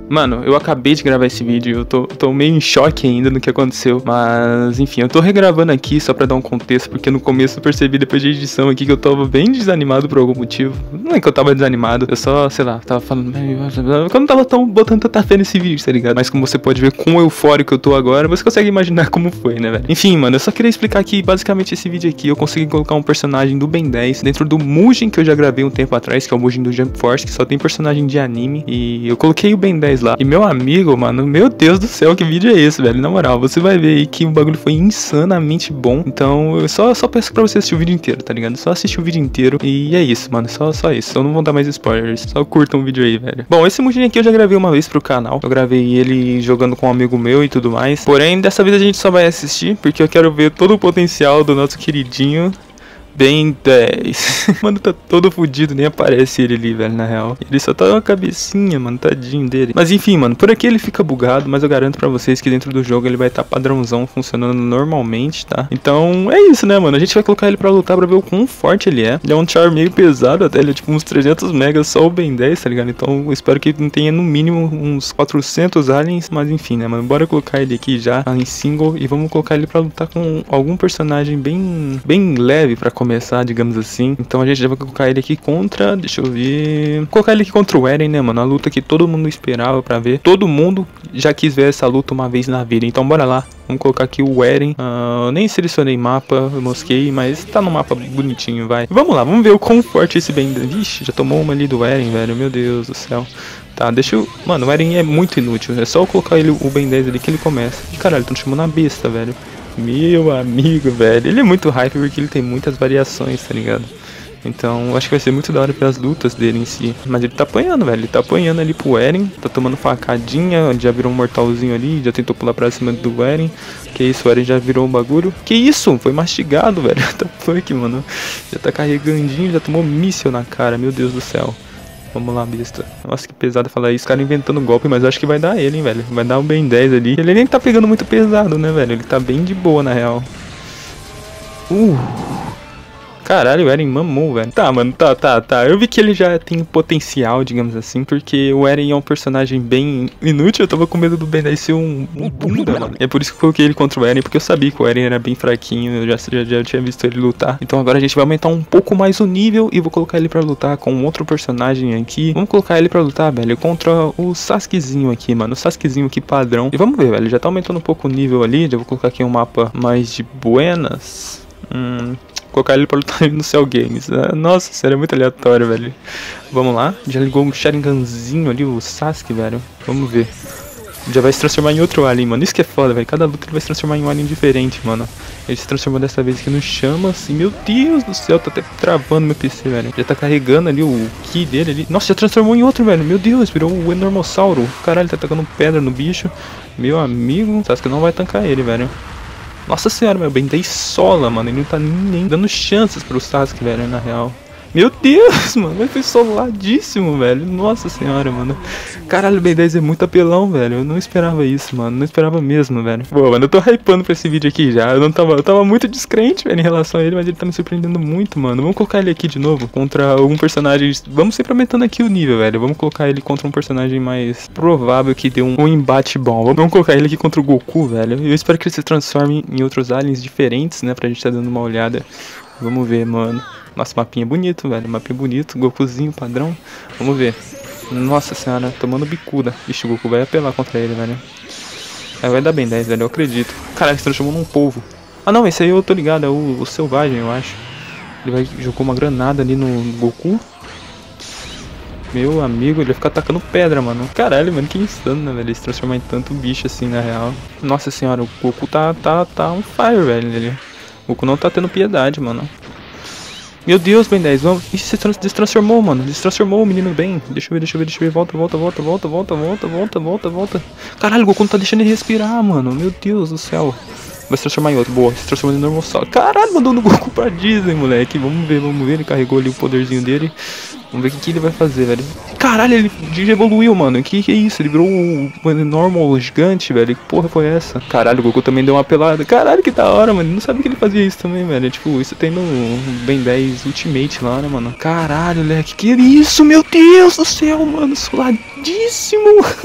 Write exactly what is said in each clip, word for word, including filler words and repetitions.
Mano, eu acabei de gravar esse vídeo, eu tô, tô meio em choque ainda no que aconteceu. Mas, enfim, eu tô regravando aqui só pra dar um contexto, porque no começo eu percebi depois de edição aqui que eu tava bem desanimado por algum motivo. Não é que eu tava desanimado, eu só, sei lá, tava falando... Eu não tava tão botando tanta fé nesse vídeo, tá ligado? Mas como você pode ver quão eufórico eu tô agora, você consegue imaginar como foi, né, velho? Enfim, mano, eu só queria explicar que, basicamente, esse vídeo aqui, eu consegui colocar um personagem do Ben dez dentro do Mugen que eu já gravei um tempo atrás, que é o Mugen do Jump Force, que só tem personagem de anime. E eu coloquei o Ben dez lá. E meu amigo, mano, meu Deus do céu, que vídeo é esse, velho? Na moral, você vai ver aí que o bagulho foi insanamente bom. Então, eu só, só peço pra você assistir o vídeo inteiro, tá ligado? Só assistir o vídeo inteiro. E é isso, mano. Só, só isso. Eu não vou dar mais spoilers. Só curtam o vídeo aí, velho. Bom, esse Mugen aqui eu já gravei uma vez pro canal. Eu gravei ele jogando com um amigo meu e tudo mais. Porém, dessa vez a gente só vai assistir, porque eu quero ver todo o potencial do nosso queridinho Ben dez. Mano, tá todo fudido, nem aparece ele ali, velho, na real. Ele só tá uma cabecinha, mano, tadinho dele. Mas enfim, mano, por aqui ele fica bugado, mas eu garanto pra vocês que dentro do jogo ele vai estar tá padrãozão, funcionando normalmente, tá? Então é isso, né, mano? A gente vai colocar ele pra lutar pra ver o quão forte ele é. Ele é um char meio pesado até, ele é tipo uns trezentos megas só o Ben dez, tá ligado? Então eu espero que não tenha no mínimo uns quatrocentos aliens, mas enfim, né, mano? Bora colocar ele aqui já em single e vamos colocar ele pra lutar com algum personagem bem, bem leve pra começar. começar, digamos assim. Então a gente já vai colocar ele aqui contra, deixa eu ver, vou colocar ele aqui contra o Eren, né, mano, a luta que todo mundo esperava pra ver, todo mundo já quis ver essa luta uma vez na vida, então bora lá, vamos colocar aqui o Eren. uh, nem selecionei mapa, eu mosquei, mas tá no mapa bonitinho, vai, vamos lá, vamos ver o quão forte esse Ben dez, vixe, já tomou uma ali do Eren, velho, meu Deus do céu. Tá, deixa eu... Mano, o Eren é muito inútil, é só eu colocar ele, o Ben dez ali que ele começa. E caralho, tão chamando a besta, velho. Meu amigo, velho, ele é muito hype porque ele tem muitas variações, tá ligado? Então, acho que vai ser muito da hora pelas lutas dele em si. Mas ele tá apanhando, velho, ele tá apanhando ali pro Eren. Tá tomando facadinha, já virou um mortalzinho ali, já tentou pular pra cima do Eren. Que isso, o Eren já virou um bagulho. Que isso, foi mastigado, velho, tá fuck, mano. Já tá carregandinho, já tomou míssil na cara, meu Deus do céu. Vamos lá, besta. Nossa, que pesado falar isso. Os caras inventando golpe, mas eu acho que vai dar ele, hein, velho. Vai dar um Ben dez ali. Ele nem tá pegando muito pesado, né, velho? Ele tá bem de boa, na real. Uh... Caralho, o Eren mamou, velho. Tá, mano, tá, tá, tá. Eu vi que ele já tem potencial, digamos assim, porque o Eren é um personagem bem inútil. Eu tava com medo do Ben dez ser um, um bunda, mano. É por isso que eu coloquei ele contra o Eren, porque eu sabia que o Eren era bem fraquinho. Eu já, já, já tinha visto ele lutar. Então agora a gente vai aumentar um pouco mais o nível e vou colocar ele pra lutar com outro personagem aqui. Vamos colocar ele pra lutar, velho, contra o Sasukezinho aqui, mano. O Sasukezinho aqui padrão. E vamos ver, velho. Já tá aumentando um pouco o nível ali. Já vou colocar aqui um mapa mais de buenas. Hum... Colocar ele pra lutar no Cell Games. Nossa, sério, é muito aleatório, velho. Vamos lá. Já ligou um Sharinganzinho ali, o Sasuke, velho. Vamos ver. Já vai se transformar em outro alien, mano. Isso que é foda, velho. Cada luta ele vai se transformar em um alien diferente, mano. Ele se transformou dessa vez aqui no Chamas. E meu Deus do céu, tá até travando meu P C, velho. Já tá carregando ali o Ki dele ali. Nossa, já transformou em outro, velho. Meu Deus, virou o Enormossauro. Caralho, tá tacando pedra no bicho. Meu amigo. Sasuke não vai tancar ele, velho. Nossa senhora, meu Ben dez sola, mano. Ele não tá nem dando chances pro Sasuke, velho, na real. Meu Deus, mano. Ele foi soladíssimo, velho. Nossa senhora, mano. Caralho, o Ben dez é muito apelão, velho. Eu não esperava isso, mano. Não esperava mesmo, velho. Pô, mano, eu tô hypando pra esse vídeo aqui já. Eu não tava... Eu tava muito descrente, velho, em relação a ele, mas ele tá me surpreendendo muito, mano. Vamos colocar ele aqui de novo contra algum personagem... Vamos sempre aumentando aqui o nível, velho. Vamos colocar ele contra um personagem mais provável que dê um, um embate bom. Vamos colocar ele aqui contra o Goku, velho. Eu espero que ele se transforme em outros aliens diferentes, né? Pra gente tá dando uma olhada. Vamos ver, mano. Nossa, mapinha bonito, velho. Mapinha bonito. Gokuzinho padrão. Vamos ver. Nossa senhora, tomando bicuda. Ixi, o Goku vai apelar contra ele, velho. Aí vai dar Ben dez, velho. Eu acredito. Caralho, se transformou num polvo. Ah, não. Esse aí eu tô ligado. É o, o Selvagem, eu acho. Ele vai jogar uma granada ali no, no Goku. Meu amigo, ele vai ficar atacando pedra, mano. Caralho, mano, que insano, né, velho? Ele se transformar em tanto bicho assim, na real. Nossa senhora, o Goku tá, tá, tá on fire, velho. Ele... O Goku não tá tendo piedade, mano. Meu Deus, Ben dez, vamos... Ih, se trans... destransformou, mano. Destransformou o menino bem. Deixa eu ver, deixa eu ver, deixa eu ver. Volta, volta, volta, volta, volta, volta, volta, volta, volta. Caralho, o Goku não tá deixando ele respirar, mano. Meu Deus do céu. Vai se transformar em outro. Boa, se transformou em Enormossauro. Caralho, mandou no Goku pra Disney, moleque. Vamos ver, vamos ver. Ele carregou ali o poderzinho dele. Vamos ver o que, que ele vai fazer, velho. Caralho, ele evoluiu, mano. Que que é isso? Ele virou um normal gigante, velho. Que porra foi essa? Caralho, o Goku também deu uma pelada. Caralho, que da hora, mano. Não sabia que ele fazia isso também, velho. Tipo, isso tem no Ben dez Ultimate lá, né, mano? Caralho, moleque. Que isso, meu Deus do céu, mano. Soladíssimo.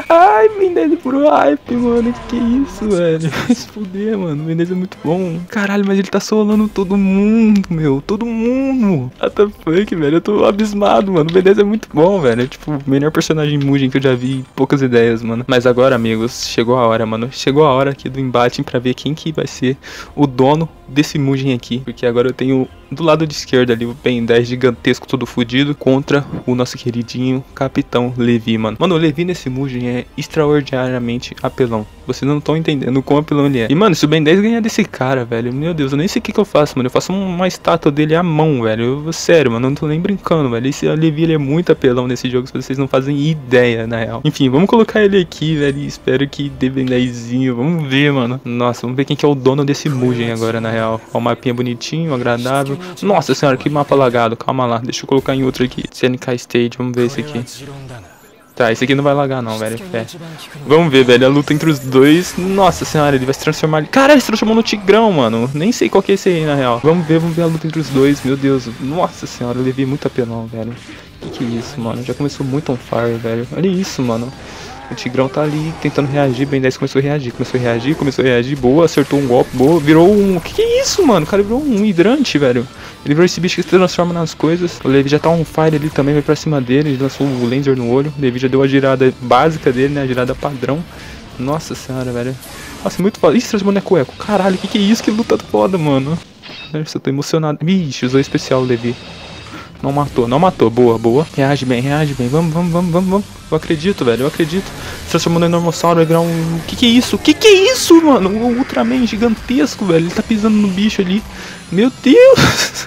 Ai, Ben dez puro hype, mano. Que que é isso, velho? Vai se fuder, mano. Ben dez é muito bom. Caralho, mas ele tá solando todo mundo, meu. Todo mundo. What the fuck, velho? Eu tô abismado, mano. O Ben dez é muito bom, velho. É tipo o melhor personagem Mugen que eu já vi. Poucas ideias, mano. Mas agora, amigos, chegou a hora, mano. Chegou a hora aqui do embate pra ver quem que vai ser o dono desse Mugen aqui. Porque agora eu tenho do lado de esquerda ali o Ben dez gigantesco, todo fudido, contra o nosso queridinho Capitão Levi, mano. Mano, o Levi nesse Mugen é extraordinariamente apelão. Vocês não estão entendendo o quão apelão ele é. E, mano, se o Ben dez ganhar desse cara, velho, meu Deus, eu nem sei o que que eu faço, mano. Eu faço uma estátua dele à mão, velho. Eu, sério, mano, eu não tô nem brincando, velho. Esse Levi, ele é muito apelão nesse jogo, se vocês não fazem ideia, na real. Enfim, vamos colocar ele aqui, velho, e espero que dê Ben dezinho. Vamos ver, mano. Nossa, vamos ver quem que é o dono desse Mugen agora, na real. Ó, o mapinha bonitinho, agradável. Nossa senhora, que mapa lagado. Calma lá, deixa eu colocar em outro aqui. C N K Stage, vamos ver esse aqui. Tá, esse aqui não vai lagar não, velho. É. Vamos ver, velho, a luta entre os dois. Nossa senhora, ele vai se transformar... Cara, ele se transformou no Tigrão, mano. Nem sei qual que é esse aí, na real. Vamos ver, vamos ver a luta entre os dois. Meu Deus, nossa senhora, eu levei muito apelão, velho. Que que é isso, mano? Já começou muito on fire, velho. Olha isso, mano. O Tigrão tá ali tentando reagir, Ben dez começou a reagir, começou a reagir, começou a reagir, boa, acertou um golpe, boa, virou um... O que que é isso, mano? O cara virou um hidrante, velho. Ele virou esse bicho que se transforma nas coisas. O Levi já tá on fire ali também, vai pra cima dele, ele lançou o laser no olho. O Levi já deu a girada básica dele, né, a girada padrão. Nossa senhora, velho. Nossa, muito foda. Ih, se transformou no Eco-Eco. Caralho, que que é isso? Que luta foda, mano. Nossa, eu tô emocionado. Vixe, usou especial o Levi. Não matou, não matou. Boa, boa. Reage bem, reage bem. Vamos, vamos, vamos, vamos, vamos. Eu acredito, velho, eu acredito. Se transformou no Enormossauro, vai virar um... Que que é isso? Que que é isso, mano? Um Ultraman gigantesco, velho. Ele tá pisando no bicho ali. Meu Deus!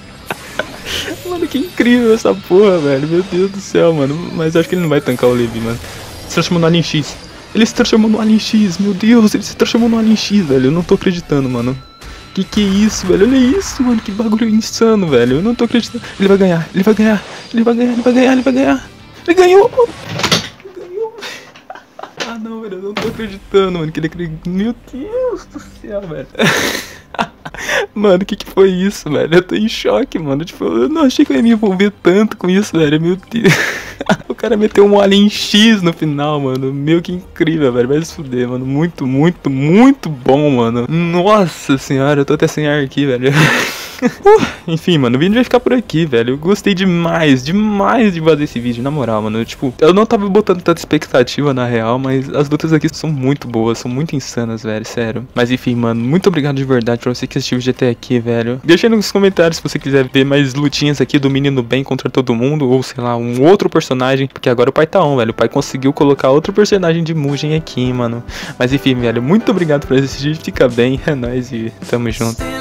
Mano, que incrível essa porra, velho. Meu Deus do céu, mano. Mas eu acho que ele não vai tancar o Levi, mano. Se transformou no Alien X. Ele se transformou no Alien X. Meu Deus, ele se transformou no Alien X, velho. Eu não tô acreditando, mano. Que que é isso, velho? Olha isso, mano. Que bagulho insano, velho. Eu não tô acreditando. Ele vai ganhar, ele vai ganhar. Ele vai ganhar, ele vai ganhar, ele vai ganhar. Ele ganhou, mano. Ele ganhou. Ah, não, velho. Eu não tô acreditando, mano. Que ele acreditou. Meu Deus do céu, velho. Mano, que que foi isso, velho? Eu tô em choque, mano. Tipo, eu não achei que eu ia me envolver tanto com isso, velho. Meu Deus. O cara meteu um Alien X no final, mano. Meu, que incrível, velho. Vai se fuder, mano. Muito, muito, muito bom, mano. Nossa senhora, eu tô até sem ar aqui, velho. Uh, enfim, mano, o vídeo vai ficar por aqui, velho. Eu gostei demais, demais de fazer esse vídeo, na moral, mano. Tipo, eu não tava botando tanta expectativa na real, mas as lutas aqui são muito boas, são muito insanas, velho, sério. Mas enfim, mano, muito obrigado de verdade pra você que assistiu o vídeo até aqui, velho. Deixa aí nos comentários se você quiser ver mais lutinhas aqui do menino bem contra todo mundo, ou sei lá, um outro personagem, porque agora o pai tá on, velho. O pai conseguiu colocar outro personagem de Mugen aqui, mano. Mas enfim, velho, muito obrigado por assistir, fica bem, é nóis e tamo junto.